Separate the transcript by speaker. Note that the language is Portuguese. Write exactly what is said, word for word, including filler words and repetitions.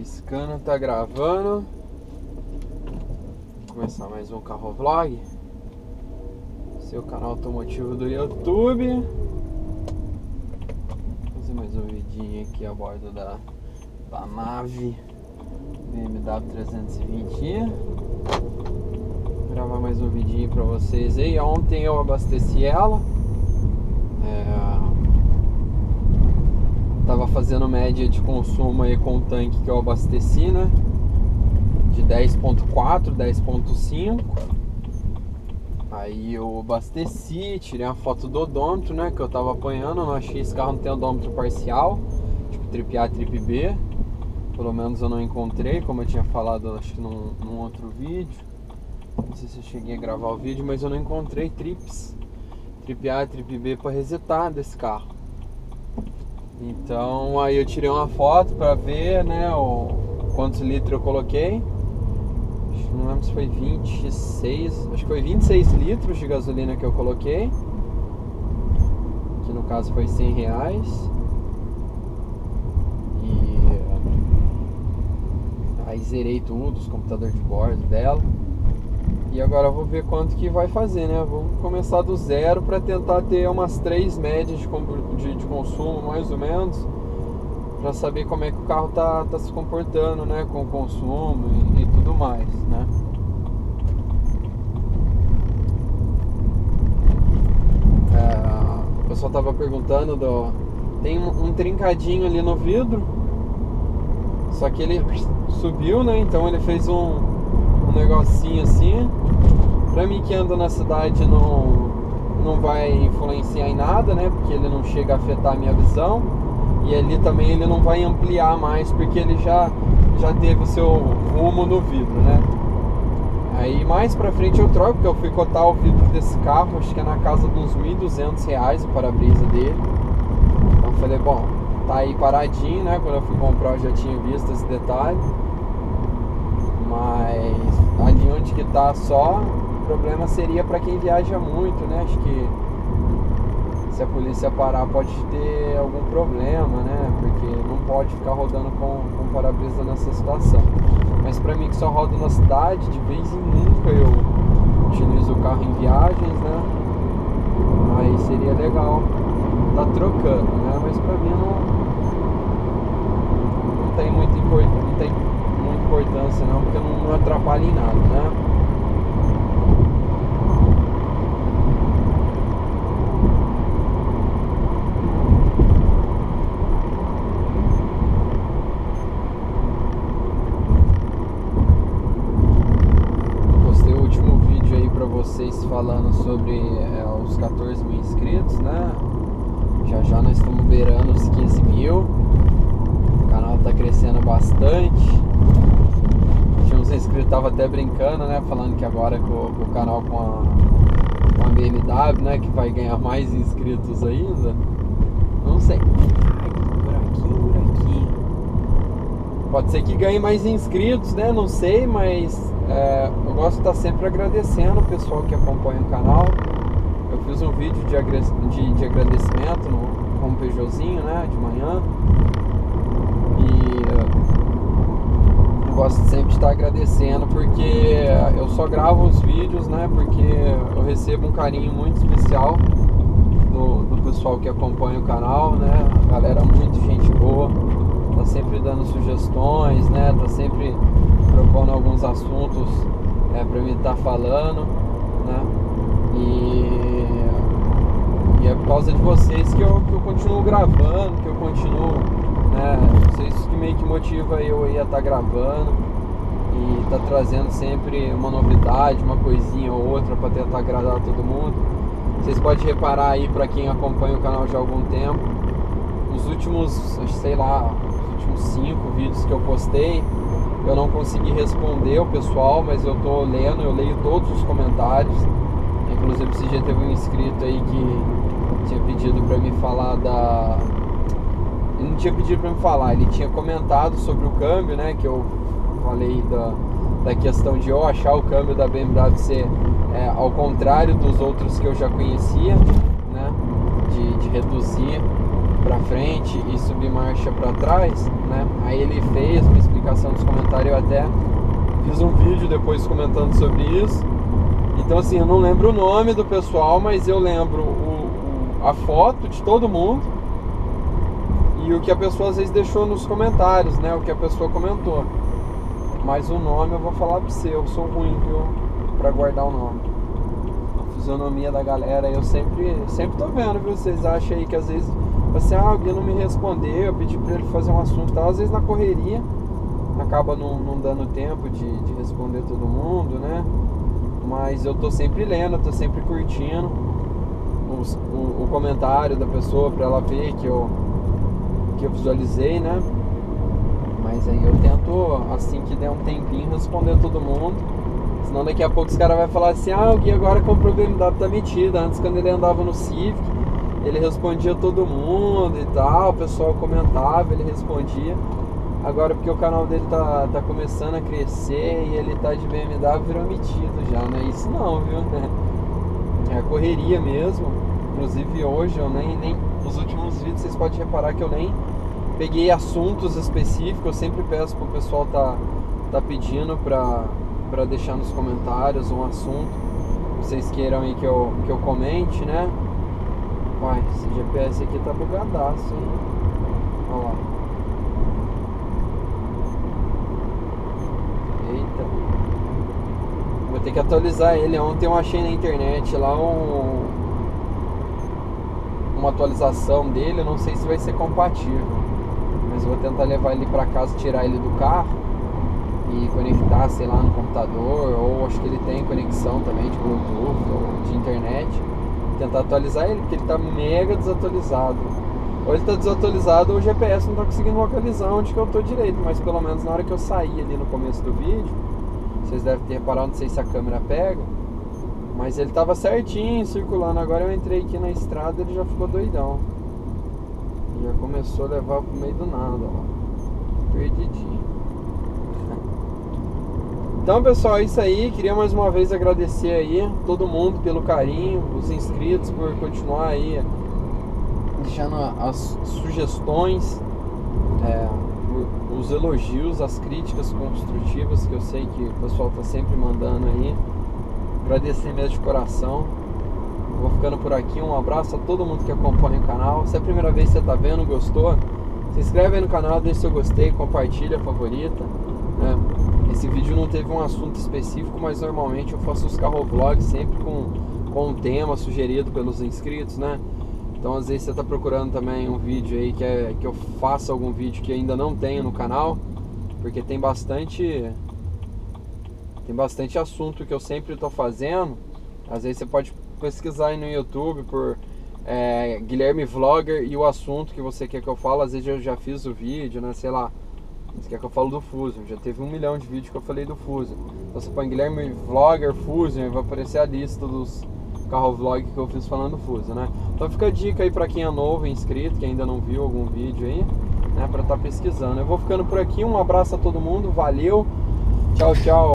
Speaker 1: Piscando, tá gravando. Vou começar mais um carro vlog. Seu canal automotivo do YouTube. Vou fazer mais um vidinho aqui a bordo da, da nave B M W trezentos e vinte. Vou gravar mais um vidinho pra vocês aí. Ontem eu abasteci ela. É... Tava fazendo média de consumo aí com o tanque que eu abasteci, né? De dez ponto quatro, dez ponto cinco. Aí eu abasteci, tirei uma foto do odômetro, né? Que eu tava apanhando, não achei esse carro, não tem odômetro parcial, tipo trip A, trip B. Pelo menos eu não encontrei, como eu tinha falado, acho que num, num outro vídeo. Não sei se eu cheguei a gravar o vídeo, mas eu não encontrei trips, trip A, trip B para resetar desse carro. Então aí eu tirei uma foto para ver, né, o, quantos litros eu coloquei. Não lembro se foi vinte e seis, acho que foi vinte e seis litros de gasolina que eu coloquei, que no caso foi cem reais. E aí zerei tudo, os computadores de bordo dela. E agora eu vou ver quanto que vai fazer, né? Vou começar do zero para tentar ter umas três médias de, de, de consumo, mais ou menos, para saber como é que o carro tá, tá se comportando, né? Com o consumo e, e tudo mais, né? É, o pessoal tava perguntando do... Tem um, um trincadinho ali no vidro, só que ele subiu, né? Então ele fez um, um negocinho assim. Pra mim que ando na cidade não, não vai influenciar em nada, né? Porque ele não chega a afetar a minha visão. E ali também ele não vai ampliar mais, porque ele já, já teve o seu rumo no vidro, né? Aí mais pra frente eu troco, porque eu fui cotar o vidro desse carro, acho que é na casa de uns mil e duzentos reais o para-brisa dele. Então eu falei, bom, tá aí paradinho, né? Quando eu fui comprar eu já tinha visto esse detalhe. Mas ali onde que tá só, o problema seria para quem viaja muito, né? Acho que se a polícia parar pode ter algum problema, né? Porque não pode ficar rodando com, com para-brisa nessa situação. Mas para mim que só rodo na cidade, de vez em nunca eu utilizo o carro em viagens, né? Aí seria legal tá trocando, né? Mas para mim não, não tem muita importância, não tem muita importância não, porque não, não atrapalha em nada, né? Vocês falando sobre é, os quatorze mil inscritos, né? Já já nós estamos beirando os quinze mil. O canal tá crescendo bastante. Tinha uns inscritos que tava até brincando, né? Falando que agora com, com o canal com a, com a B M W, né? Que vai ganhar mais inscritos ainda. Não sei. Ai, buraquinho, buraquinho. Pode ser que ganhe mais inscritos, né? Não sei, mas é, eu gosto de estar sempre agradecendo o pessoal que acompanha o canal. Eu fiz um vídeo de, agra de, de agradecimento no, com o Peugeotzinho, né? De manhã. E eu gosto sempre de estar agradecendo, porque eu só gravo os vídeos, né? Porque eu recebo um carinho muito especial do, do pessoal que acompanha o canal, né? A galera muito gente boa. Tá sempre dando sugestões, né? Tá sempre propondo alguns assuntos é, pra mim estar tá falando, né? E, e é por causa de vocês que eu, que eu continuo gravando, que eu continuo, né? Vocês que meio que motiva eu ia estar tá gravando e tá trazendo sempre uma novidade, uma coisinha ou outra pra tentar agradar todo mundo. Vocês podem reparar aí, pra quem acompanha o canal já há algum tempo, os últimos, sei lá, últimos cinco vídeos que eu postei, eu não consegui responder o pessoal, mas eu tô lendo, eu leio todos os comentários. Inclusive esse dia teve um inscrito aí que tinha pedido pra me falar da... Ele não tinha pedido pra me falar, ele tinha comentado sobre o câmbio, né? Que eu falei da, da questão de eu achar o câmbio da B M W ser é, ao contrário dos outros que eu já conhecia, né? De, de reduzir pra frente e subir marcha pra trás, né? Aí ele fez uma explicação nos comentários, eu até fiz um vídeo depois comentando sobre isso. Então assim, eu não lembro o nome do pessoal, mas eu lembro o, o, a foto de todo mundo e o que a pessoa às vezes deixou nos comentários, né? O que a pessoa comentou. Mas o nome eu vou falar pra você, eu sou ruim, viu? Pra guardar o nome. A fisionomia da galera, eu sempre, sempre tô vendo, viu? Vocês acham aí que às vezes, assim, ah, alguém não me respondeu, eu pedi pra ele fazer um assunto e tal. Às vezes na correria, acaba não, não dando tempo de, de responder todo mundo, né? Mas eu tô sempre lendo, eu tô sempre curtindo os, o, o comentário da pessoa pra ela ver que eu, que eu visualizei, né? Mas aí eu tento, assim que der um tempinho, responder todo mundo. Senão daqui a pouco os caras vão falar assim, ah, o Gui agora comprou o B M W, tá metido. Antes, quando ele andava no Civic, ele respondia todo mundo e tal, o pessoal comentava, ele respondia. Agora porque o canal dele tá, tá começando a crescer e ele tá de B M W, virou metido já, não é isso não, viu? É a correria mesmo. Inclusive hoje eu nem, nem nos últimos vídeos vocês podem reparar que eu nem peguei assuntos específicos. Eu sempre peço pro pessoal tá, tá pedindo pra, pra deixar nos comentários um assunto que vocês queiram aí que eu, que eu comente, né? Uai, esse G P S aqui tá bugadaço, hein? Olha lá. Eita. Vou ter que atualizar ele. Ontem eu achei na internet lá um, uma atualização dele. Eu não sei se vai ser compatível, mas eu vou tentar levar ele pra casa, tirar ele do carro e conectar, sei lá, no computador. Ou acho que ele tem conexão também de Bluetooth ou de internet. Tentar atualizar ele, porque ele tá mega desatualizado. Ou ele tá desatualizado ou o G P S não tá conseguindo localizar onde que eu tô direito. Mas pelo menos na hora que eu saí ali no começo do vídeo, vocês devem ter reparado, não sei se a câmera pega, mas ele tava certinho circulando. Agora eu entrei aqui na estrada e ele já ficou doidão. Já começou a levar pro meio do nada, ó. Perdidinho. Então, pessoal, é isso aí. Queria mais uma vez agradecer aí todo mundo pelo carinho, os inscritos por continuar aí deixando as sugestões, é, os elogios, as críticas construtivas que eu sei que o pessoal tá sempre mandando aí. Agradecer mesmo de coração. Vou ficando por aqui, um abraço a todo mundo que acompanha o canal. Se é a primeira vez que você tá vendo, gostou, se inscreve aí no canal, deixa seu gostei, compartilha, favorita, né? Esse vídeo não teve um assunto específico, mas normalmente eu faço os carrovlogs sempre com, com um tema sugerido pelos inscritos, né? Então às vezes você tá procurando também um vídeo aí que, é, que eu faça algum vídeo que ainda não tenho no canal, porque tem bastante tem bastante assunto que eu sempre tô fazendo. Às vezes você pode pesquisar aí no YouTube por é, Guilherme Vlogger e o assunto que você quer que eu fale. Às vezes eu já fiz o vídeo, né, sei lá, você quer que eu falo do Fusion, já teve um milhão de vídeos que eu falei do Fusion. Então você põe Guilherme Vlogger Fusion e vai aparecer a lista dos carrovlog que eu fiz falando do Fusion, né? Então fica a dica aí pra quem é novo, inscrito, que ainda não viu algum vídeo aí, né, pra estar tá pesquisando. Eu vou ficando por aqui, um abraço a todo mundo, valeu, tchau, tchau.